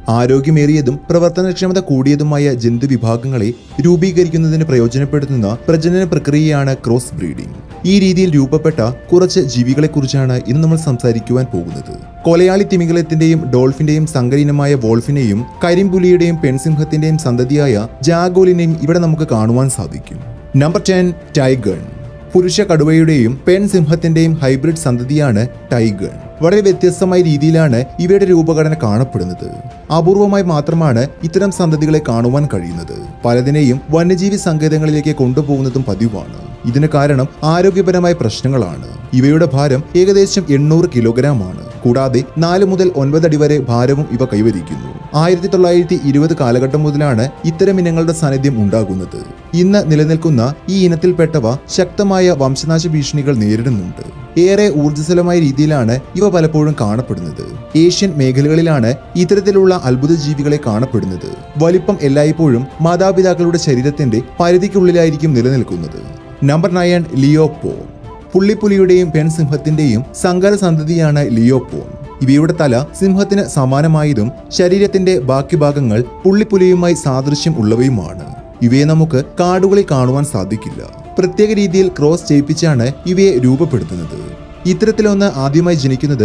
ആരോഗ്യമേറിയതും പ്രവർത്തനക്ഷമത കൂടിയതുമായ ജന്തുവിഭാഗങ്ങളെ രൂപീകരിക്കുന്നതിന് പ്രയോജനപ്പെടുത്തുന്ന പ്രജനന പ്രക്രിയയാണ് ക്രോസ് ബ്രീഡിംഗ്. ഈ രീതിയിൽ രൂപപ്പെട്ട കുറച്ച് ജീവികളെക്കുറിച്ചാണ് ഇന്ന് നമ്മൾ സംസാരിക്കുവാൻ പോകുന്നത്. കൊലയാളി തിമിംഗലത്തിന്റെയും ഡോൾഫിന്റെയും സങ്കരയിനമായ വോൾഫിനെയും കരിമ്പുലിയുടെയും പെൺസിംഹത്തിന്റെയും സന്തതിയായ ജാഗോലിനെയും ഇവിടെ നമുക്ക് കാണുവാൻ സാധിക്കും. Number 10 tigon. പുരുഷ കടുവയുടെയും പെൺസിംഹത്തിന്റെയും ഹൈബ്രിഡ് സന്തതിയാണ് ടൈഗൺ. വളരെ വ്യത്യസ്തമായ രീതിയിലാണ് ഇവയുടെ രൂപഘടന കാണപ്പെടുന്നത്. അപൂർവമായി മാത്രമാണ് ഇത്തരം സന്തതികളെ കാണുവാൻ കഴിയുന്നത്. പലതിനെയും വന്യജീവി സങ്കേതങ്ങളിലേക്ക് കൊണ്ടുപോകുന്നതും പതിവാണ്. ഇതിന് കാരണം ആരോഗ്യപരമായ പ്രശ്നങ്ങളാണ്. ഇവയുടെ ഭാരം ഏകദേശം 800 കിലോഗ്രാമാണ്. കൂടാതെ 4 മുതൽ 9 അടി വരെ ഭാരവും ഇവ കൈവരിക്കുന്നു. 1920 കാലഘട്ടം മുതലാണ് ഇത്തരം ഇനങ്ങളുടെ സാന്നിധ്യം ഉണ്ടാകുന്നത്. ഇന്ന് നിലനിൽക്കുന്ന ഈ ഇനത്തിൽപ്പെട്ടവ ശക്തമായ വംശനാശ ഭീഷണികൾ നേരിടുന്നുണ്ട്. ഏറെ ഊർജ്ജസ്വലമായ രീതിയിലാണ് ഇവ പലപ്പോഴും കാണപ്പെടുന്നത്. ഏഷ്യൻ മേഖലകളിലാണ് ഇത്തരത്തിലുള്ള അത്ഭുത ജീവികളെ കാണപ്പെടുന്നത്. വലിപ്പം എല്ലായ്പ്പോഴും മാതാപിതാക്കളുടെ ശരീരത്തിന്റെ പരിധിക്കുള്ളിലായിരിക്കും നിലനിൽക്കുന്നത്. നമ്പർ 9 ലിയോപോൺ. പുള്ളിപ്പുലിയുടെയും പെൺസിംഹത്തിന്റെയും സങ്കര സന്തതിയാണ് ലിയോപോൺ. ഇവയുടെ തല സിംഹത്തിന് സമാനമായതും ശരീരത്തിന്റെ ബാക്കി ഭാഗങ്ങൾ പുള്ളിപ്പുലിയുമായി സാദൃശ്യം ഉള്ളവയുമാണ്. ഇവയെ നമുക്ക് കാടുകളിൽ കാണുവാൻ സാധിക്കില്ല. പ്രത്യേക രീതിയിൽ ക്രോസ് ചെയ്യിപ്പിച്ചാണ് ഇവയെ രൂപപ്പെടുത്തുന്നത്. ഇത്തരത്തിലൊന്ന് ആദ്യമായി ജനിക്കുന്നത്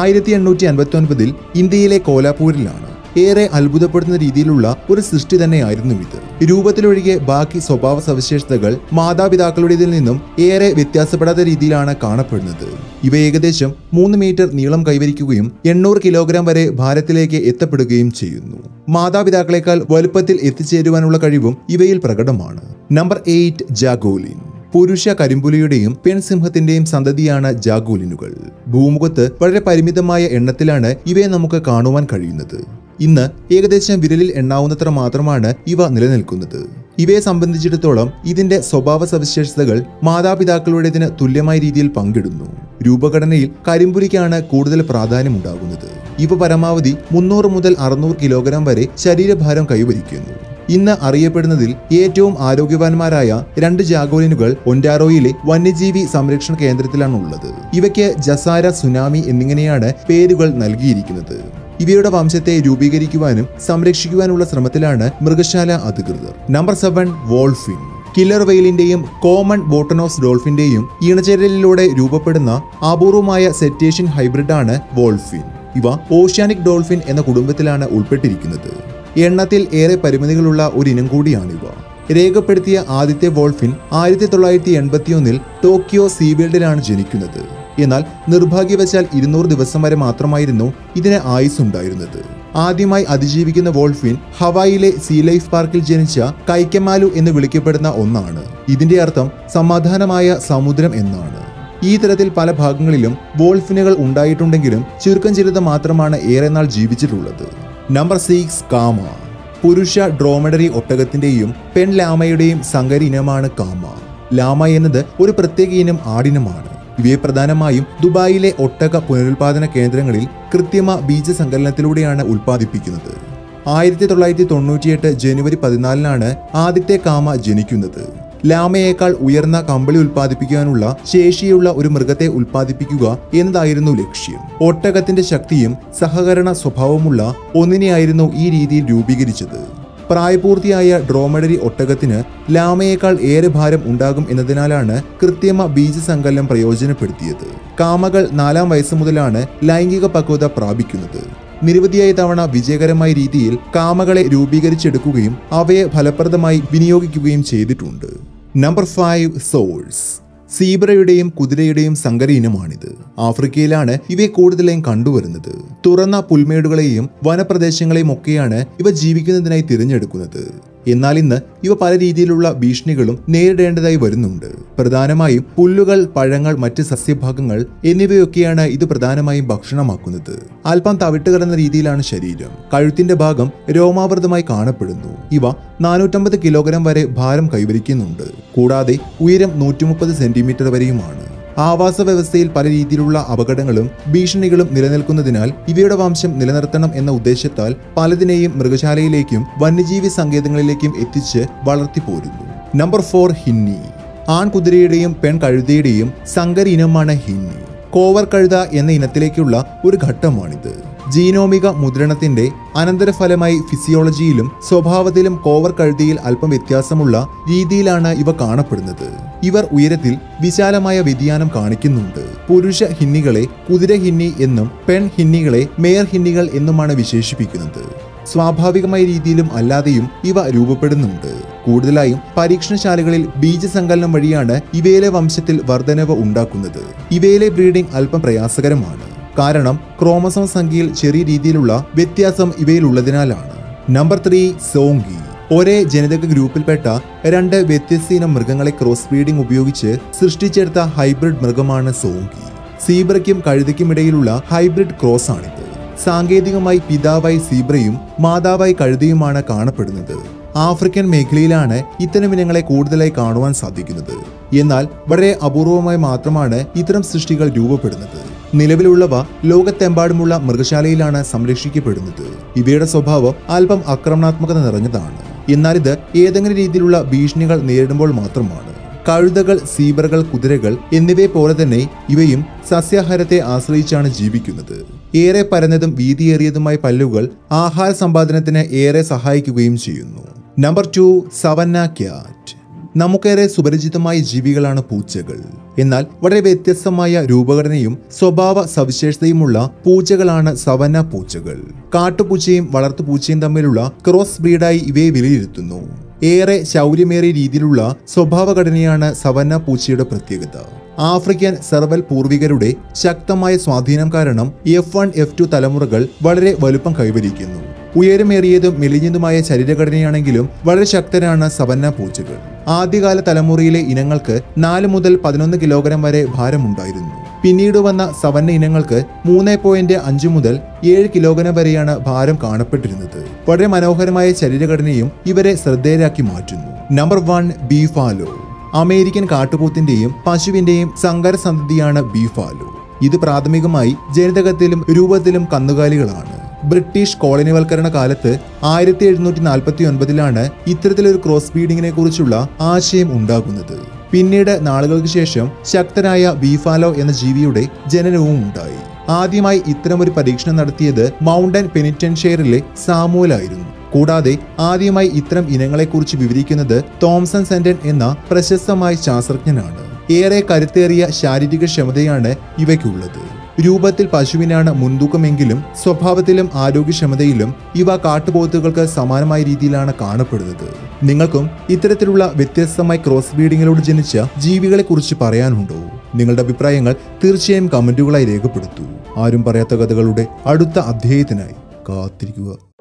1859 ഇന്ത്യയിലെ കോലാപൂരിലാണ്. ഏറെ അത്ഭുതപ്പെടുന്ന രീതിയിലുള്ള ഒരു സൃഷ്ടി തന്നെയായിരുന്നു ഇത്. രൂപത്തിലൊഴികെ ബാക്കി സ്വഭാവ സവിശേഷതകൾ മാതാപിതാക്കളുടേതിൽ നിന്നും ഏറെ വ്യത്യാസപ്പെടാത്ത രീതിയിലാണ് കാണപ്പെടുന്നത്. ഇവ ഏകദേശം 3 മീറ്റർ നീളം കൈവരിക്കുകയും 800 കിലോഗ്രാം വരെ ഭാരത്തിലേക്ക് എത്തപ്പെടുകയും ചെയ്യുന്നു. മാതാപിതാക്കളെക്കാൾ വലുപ്പത്തിൽ എത്തിച്ചേരുവാനുള്ള കഴിവും ഇവയിൽ പ്രകടമാണ്. Number 8 jaglion. പുരുഷ കരിമ്പുലിയുടെയും പെൺസിംഹത്തിന്റെയും സന്തതിയാണ് ജാഗോലിനുകൾ. ഭൂമുഖത്ത് വളരെ പരിമിതമായ എണ്ണത്തിലാണ് ഇവയെ നമുക്ക് കാണുവാൻ കഴിയുന്നത്. ഇന്ന് ഏകദേശം വിരലിൽ എണ്ണാവുന്നത്ര മാത്രമാണ് ഇവ നിലനിൽക്കുന്നത്. ഇവയെ സംബന്ധിച്ചിടത്തോളം ഇതിന്റെ സ്വഭാവ സവിശേഷതകൾ മാതാപിതാക്കളുടേതിന് തുല്യമായ രീതിയിൽ പങ്കിടുന്നു. രൂപഘടനയിൽ കരിമ്പുലിക്കാണ് കൂടുതൽ പ്രാധാന്യമുണ്ടാകുന്നത്. ഇവ പരമാവധി 300 മുതൽ 600 കിലോഗ്രാം വരെ ശരീരഭാരം കൈവരിക്കുന്നു. ഇന്ന് അറിയപ്പെടുന്നതിൽ ഏറ്റവും ആരോഗ്യവാന്മാരായ 2 ജാഗോലിനുകൾ ഒൻറ്റാറിയോയിലെ വന്യജീവി സംരക്ഷണ കേന്ദ്രത്തിലാണ് ഉള്ളത്. ഇവയ്ക്ക് ജസാര, സുനാമി എന്നിങ്ങനെയാണ് പേരുകൾ നൽകിയിരിക്കുന്നത്. ഇവയുടെ വംശത്തെ രൂപീകരിക്കുവാനും സംരക്ഷിക്കുവാനുള്ള ശ്രമത്തിലാണ് മൃഗശാല അധികൃതർ. Number 7 wholphin. കില്ലർ വെയിലിന്റെയും കോമൺ ബോട്ടനോസ് ഡോൾഫിന്റെയും ഇണചേരലിലൂടെ രൂപപ്പെടുന്ന അപൂർവമായ സെറ്റേഷ്യൻ ഹൈബ്രിഡാണ് വോൾഫിൻ. ഇവ ഓഷ്യാനിക് ഡോൾഫിൻ എന്ന കുടുംബത്തിലാണ് ഉൾപ്പെട്ടിരിക്കുന്നത്. എണ്ണത്തിൽ ഏറെ പരിമിതികളുള്ള ഒരു ഇനം കൂടിയാണിവ. രേഖപ്പെടുത്തിയ ആദ്യത്തെ വോൾഫിൻ 1981 ടോക്കിയോ സീവേൾഡിലാണ് ജനിക്കുന്നത്. എന്നാൽ നിർഭാഗ്യവശാൽ 200 ദിവസം വരെ മാത്രമായിരുന്നു ഇതിന് ആയുസ് ഉണ്ടായിരുന്നത്. ആദ്യമായി അതിജീവിക്കുന്ന വോൾഫിൻ ഹവായിലെ സീ ലൈഫ് പാർക്കിൽ ജനിച്ച കൈക്കമാലു എന്ന് വിളിക്കപ്പെടുന്ന ഒന്നാണ്. ഇതിന്റെ അർത്ഥം സമാധാനമായ സമുദ്രം എന്നാണ്. ഈ തരത്തിൽ പല ഭാഗങ്ങളിലും വോൾഫിനുകൾ ഉണ്ടായിട്ടുണ്ടെങ്കിലും ചുരുക്കം ചിലത് മാത്രമാണ് ഏറെ നാൾ ജീവിച്ചിട്ടുള്ളത്. നമ്പർ 6 കാമ. പുരുഷ ഡ്രോമഡറി ഒട്ടകത്തിന്റെയും പെൺ ലാമയുടെയും സങ്കര ഇനമാണ് കാമ. ലാമ എന്നത് ഒരു പ്രത്യേക ഇനം ആടിനമാണ്. ഇവയെ പ്രധാനമായും ദുബായിലെ ഒട്ടക പുനരുൽപാദന കേന്ദ്രങ്ങളിൽ കൃത്രിമ ബീജസങ്കലനത്തിലൂടെയാണ് ഉൽപ്പാദിപ്പിക്കുന്നത്. 1998 ജനുവരി 14 ആദ്യത്തെ കാമ ജനിക്കുന്നത്. ലാമയേക്കാൾ ഉയർന്ന കമ്പിളി ഉൽപ്പാദിപ്പിക്കാനുള്ള ശേഷിയുള്ള ഒരു മൃഗത്തെ ഉൽപ്പാദിപ്പിക്കുക എന്നതായിരുന്നു ലക്ഷ്യം. ഒട്ടകത്തിന്റെ ശക്തിയും സഹകരണ സ്വഭാവമുള്ള ഒന്നിനെയായിരുന്നു ഈ രീതിയിൽ രൂപീകരിച്ചത്. പ്രായപൂർത്തിയായ ഡ്രോമഡറി ഒട്ടകത്തിന് ലാമയേക്കാൾ ഏറെ ഭാരം ഉണ്ടാകും എന്നതിനാലാണ് കൃത്രിമ ബീജസങ്കലനം പ്രയോജനപ്പെടുത്തിയത്. കാമകൾ 4-ാം വയസ്സ് മുതലാണ് ലൈംഗിക പക്വത പ്രാപിക്കുന്നത്. നിരവധിയായ തവണ വിജയകരമായ രീതിയിൽ കാമകളെ രൂപീകരിച്ചെടുക്കുകയും അവയെ ഫലപ്രദമായി വിനിയോഗിക്കുകയും ചെയ്തിട്ടുണ്ട്. Number 5 souls. സീബ്രയുടെയും കുതിരയുടെയും സങ്കര ഇനമാണിത്. ആഫ്രിക്കയിലാണ് ഇവയെ കൂടുതലായും കണ്ടുവരുന്നത്. തുറന്ന പുൽമേടുകളെയും വനപ്രദേശങ്ങളെയും ഒക്കെയാണ് ഇവ ജീവിക്കുന്നതിനായി തിരഞ്ഞെടുക്കുന്നത്. എന്നാൽ ഇന്ന് ഇവ പല രീതിയിലുള്ള ഭീഷണികളും നേരിടേണ്ടതായി വരുന്നുണ്ട്. പ്രധാനമായും പുല്ലുകൾ, പഴങ്ങൾ, മറ്റ് സസ്യഭാഗങ്ങൾ എന്നിവയൊക്കെയാണ് ഇത് പ്രധാനമായും ഭക്ഷണമാക്കുന്നത്. അല്പം തവിട്ട് കിടന്ന രീതിയിലാണ് ശരീരം. കഴുത്തിന്റെ ഭാഗം രോമാവൃതമായി കാണപ്പെടുന്നു. ഇവ 450 കിലോഗ്രാം വരെ ഭാരം കൈവരിക്കുന്നുണ്ട്. കൂടാതെ ഉയരം 130 സെന്റിമീറ്റർ വരെയുമാണ്. ആവാസ വ്യവസ്ഥയിൽ പല രീതിയിലുള്ള അപകടങ്ങളും ഭീഷണികളും നിലനിൽക്കുന്നതിനാൽ ഇവയുടെ വംശം നിലനിർത്തണം എന്ന ഉദ്ദേശത്താൽ പലതിനെയും മൃഗശാലയിലേക്കും വന്യജീവി സങ്കേതങ്ങളിലേക്കും എത്തിച്ച് വളർത്തിപ്പോരുന്നു. നമ്പർ 4 ഹിന്നി. ആൺകുതിരയുടെയും പെൺ കഴുതയുടെയും സങ്കര ഇനമാണ് ഹിന്നി. കോവർ കഴുത എന്ന ഇനത്തിലേക്കുള്ള ഒരു ഘട്ടമാണിത്. ജീനോമിക മുദ്രണത്തിന്റെ അനന്തരഫലമായി ഫിസിയോളജിയിലും സ്വഭാവത്തിലും കോവർ കഴുതിയിൽ അല്പം വ്യത്യാസമുള്ള രീതിയിലാണ് ഇവ കാണപ്പെടുന്നത്. ഇവർ ഉയരത്തിൽ വിശാലമായ വ്യതിയാനം കാണിക്കുന്നുണ്ട്. പുരുഷ ഹിന്നികളെ കുതിര ഹിന്നി എന്നും പെൺ ഹിന്നികളെ മേയർ ഹിന്നികൾ എന്നുമാണ് വിശേഷിപ്പിക്കുന്നത്. സ്വാഭാവികമായ രീതിയിലും അല്ലാതെയും ഇവ രൂപപ്പെടുന്നുണ്ട്. കൂടുതലായും പരീക്ഷണശാലകളിൽ ബീജസങ്കലനം വഴിയാണ് ഇവയിലെ വംശത്തിൽ വർധനവ് ഉണ്ടാക്കുന്നത്. ഇവയിലെ ബ്രീഡിംഗ് അല്പം പ്രയാസകരമാണ്. കാരണം ക്രോമസോം സംഖ്യയിൽ ചെറിയ രീതിയിലുള്ള വ്യത്യാസം ഇവയിലുള്ളതിനാലാണ്. നമ്പർ 3 സോങ്കി. ഒരേ ജനിതക ഗ്രൂപ്പിൽപ്പെട്ട 2 വ്യത്യസ്ത മൃഗങ്ങളെ ക്രോസ് ബ്രീഡിംഗ് ഉപയോഗിച്ച് സൃഷ്ടിച്ചെടുത്ത ഹൈബ്രിഡ് മൃഗമാണ് സോങ്കി. സീബ്രയ്ക്കും കഴുതയ്ക്കുമിടയിലുള്ള ഹൈബ്രിഡ് ക്രോസ് ആണിത്. സാങ്കേതികമായി പിതാവായി സീബ്രയും മാതാവായി കഴുതയുമാണ് കാണപ്പെടുന്നത്. ആഫ്രിക്കൻ മേഖലയിലാണ് ഇത്തരം ഇനങ്ങളെ കൂടുതലായി കാണുവാൻ സാധിക്കുന്നത്. എന്നാൽ വളരെ അപൂർവമായി മാത്രമാണ് ഇത്തരം സൃഷ്ടികൾ രൂപപ്പെടുന്നത്. നിലവിലുള്ളവ ലോകത്തെമ്പാടുമുള്ള മൃഗശാലയിലാണ് സംരക്ഷിക്കപ്പെടുന്നത്. ഇവയുടെ സ്വഭാവം അല്പം ആക്രമണാത്മകത നിറഞ്ഞതാണ്. എന്നാൽ ഇത് ഏതെങ്കിലും രീതിയിലുള്ള ഭീഷണികൾ നേരിടുമ്പോൾ മാത്രമാണ്. കഴുതകൾ, സീബ്രകൾ, കുതിരകൾ എന്നിവയെ പോലെ തന്നെ ഇവയും സസ്യാഹാരത്തെ ആശ്രയിച്ചാണ് ജീവിക്കുന്നത്. ഏറെ പരന്നതും വീതിയേറിയതുമായ പല്ലുകൾ ആഹാര സമ്പാദനത്തിന് ഏറെ സഹായിക്കുകയും ചെയ്യുന്നു. Number 2 savannah cat. നമുക്കേറെ സുപരിചിതമായ ജീവികളാണ് പൂച്ചകൾ. എന്നാൽ വളരെ വ്യത്യസ്തമായ രൂപഘടനയും സ്വഭാവ സവിശേഷതയുമുള്ള പൂച്ചകളാണ് സവന്ന പൂച്ചകൾ. കാട്ടുപൂച്ചയും വളർത്തുപൂച്ചയും തമ്മിലുള്ള ക്രോസ് ബ്രീഡായി ഇവയെ വിലയിരുത്തുന്നു. ഏറെ ശൗര്യമേറിയ രീതിയിലുള്ള സ്വഭാവഘടനയാണ് സവന്ന പൂച്ചയുടെ പ്രത്യേകത. ആഫ്രിക്കൻ സെർവൽ പൂർവികരുടെ ശക്തമായ സ്വാധീനം കാരണം F1, F2 തലമുറകൾ വളരെ വലുപ്പം കൈവരിക്കുന്നു. ഉയരമേറിയതും മെലിഞ്ഞതുമായ ശരീരഘടനയാണെങ്കിലും വളരെ ശക്തരാണ് സവന്ന പൂച്ചകൾ. ആദ്യകാല തലമുറയിലെ ഇനങ്ങൾക്ക് 4 മുതൽ 11 കിലോഗ്രാം വരെ ഭാരമുണ്ടായിരുന്നു. പിന്നീട് വന്ന സവന്ന ഇനങ്ങൾക്ക് 3.5 മുതൽ 7 കിലോഗ്രാം വരെയാണ് ഭാരം കാണപ്പെട്ടിരുന്നത്. വളരെ മനോഹരമായ ശരീരഘടനയും ഇവരെ ശ്രദ്ധേയരാക്കി മാറ്റുന്നു. നമ്പർ 1 ബീഫാലോ. അമേരിക്കൻ കാട്ടുപോത്തിന്റെയും പശുവിന്റെയും സങ്കര സന്തതിയാണ് ബീഫാലോ. ഇത് പ്രാഥമികമായി ജനിതകത്തിലും രൂപത്തിലും കന്നുകാലികളാണ്. ബ്രിട്ടീഷ് കോളനിവൽക്കരണ കാലത്ത് 1749 ഇത്തരത്തിലൊരു ക്രോസ് ബ്രീഡിങ്ങിനെ കുറിച്ചുള്ള ആശയം ഉണ്ടാകുന്നത്. പിന്നീട് നാളുകൾക്ക് ശേഷം ശക്തനായ ബീഫാലോ എന്ന ജീവിയുടെ ജനനവും ഉണ്ടായി. ആദ്യമായി ഇത്തരമൊരു പരീക്ഷണം നടത്തിയത് മൗണ്ടൻ പെനിറ്റൻഷ്യറിലെ സാമുവലായിരുന്നു. കൂടാതെ ആദ്യമായി ഇത്തരം ഇനങ്ങളെക്കുറിച്ച് വിവരിക്കുന്നത് തോംസൺ സെന്റൻ എന്ന പ്രശസ്തമായ ശാസ്ത്രജ്ഞനാണ്. ഏറെ കരുത്തേറിയ ശാരീരിക ക്ഷമതയാണ് ഇവയ്ക്കുള്ളത്. രൂപത്തിൽ പശുവിനാണ് മുൻതൂക്കമെങ്കിലും സ്വഭാവത്തിലും ആരോഗ്യക്ഷമതയിലും ഇവ കാട്ടുപോത്തുകൾക്ക് സമാനമായ രീതിയിലാണ് കാണപ്പെടുന്നത്. നിങ്ങൾക്കും ഇത്തരത്തിലുള്ള വ്യത്യസ്തമായ ക്രോസ് ബ്രീഡിങ്ങിലൂടെ ജനിച്ച ജീവികളെ കുറിച്ച് പറയാനുണ്ടോ? നിങ്ങളുടെ അഭിപ്രായങ്ങൾ തീർച്ചയായും കമന്റുകളായി രേഖപ്പെടുത്തൂ. ആരും പറയാത്ത കഥകളുടെ അടുത്ത അധ്യായത്തിനായി കാത്തിരിക്കുക.